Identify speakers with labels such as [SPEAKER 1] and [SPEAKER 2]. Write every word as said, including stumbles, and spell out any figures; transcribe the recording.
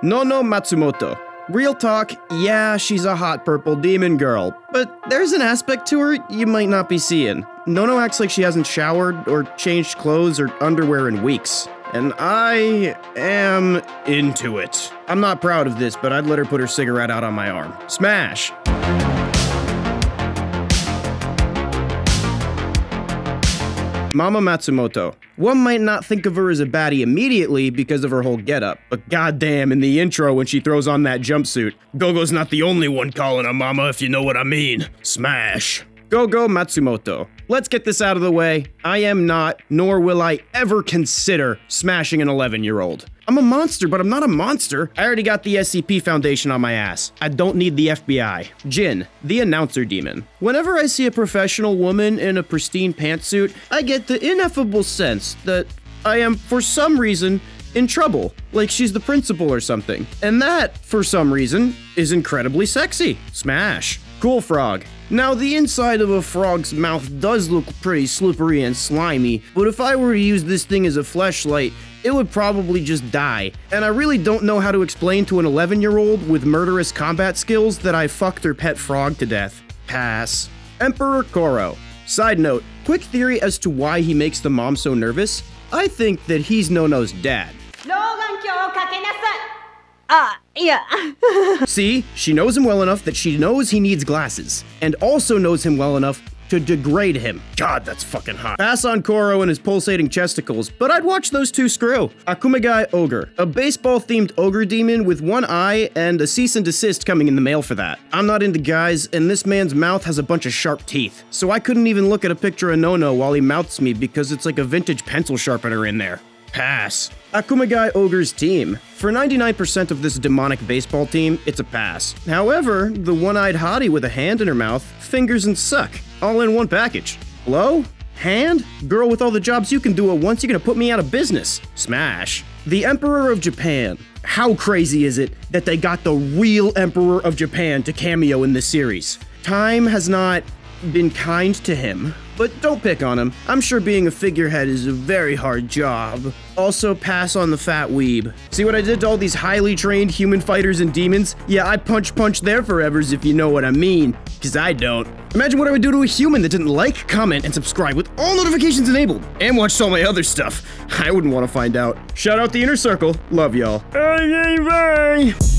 [SPEAKER 1] Nono Matsumoto. Real talk, yeah, she's a hot purple demon girl, but there's an aspect to her you might not be seeing. Nono acts like she hasn't showered or changed clothes or underwear in weeks. And I am into it. I'm not proud of this, but I'd let her put her cigarette out on my arm. Smash! Mama Matsumoto. One might not think of her as a baddie immediately because of her whole getup, but goddamn, in the intro when she throws on that jumpsuit, Gogo's not the only one calling her mama, if you know what I mean. Smash. Gogo Matsumoto. Let's get this out of the way. I am not, nor will I ever consider smashing an eleven-year-old. I'm a monster, but I'm not a monster. I already got the S C P Foundation on my ass. I don't need the F B I. Jin, the announcer demon. Whenever I see a professional woman in a pristine pantsuit, I get the ineffable sense that I am, for some reason, in trouble, like she's the principal or something. And that, for some reason, is incredibly sexy. Smash. Cool Frog. Now, the inside of a frog's mouth does look pretty slippery and slimy, but if I were to use this thing as a fleshlight, it would probably just die. And I really don't know how to explain to an eleven-year-old with murderous combat skills that I fucked her pet frog to death. Pass. Emperor Koro. Side note, quick theory as to why he makes the mom so nervous. I think that he's Nono's dad.
[SPEAKER 2] Ah, uh, yeah.
[SPEAKER 1] See, she knows him well enough that she knows he needs glasses, and also knows him well enough to degrade him. God, that's fucking hot. Pass on Koro and his pulsating chesticles, but I'd watch those two screw. Akumegai Ogre. A baseball-themed ogre demon with one eye and a cease and desist coming in the mail for that. I'm not into guys, and this man's mouth has a bunch of sharp teeth, so I couldn't even look at a picture of Nono while he mouths me because it's like a vintage pencil sharpener in there. Pass. Akumegai Ogre's team. For ninety-nine percent of this demonic baseball team, it's a pass. However, the one-eyed hottie with a hand in her mouth, fingers and suck, all in one package. Hello? Hand? Girl with all the jobs you can do at once, you're gonna put me out of business. Smash. The Emperor of Japan. How crazy is it that they got the real Emperor of Japan to cameo in this series? Time has not been kind to him. But don't pick on him. I'm sure being a figurehead is a very hard job. Also, pass on the fat weeb. See what I did to all these highly trained human fighters and demons? Yeah, I punch punch their forevers if you know what I mean. Cause I don't. Imagine what I would do to a human that didn't like, comment, and subscribe with all notifications enabled. And watched all my other stuff. I wouldn't want to find out. Shout out the inner circle. Love y'all. Bye, bye, bye.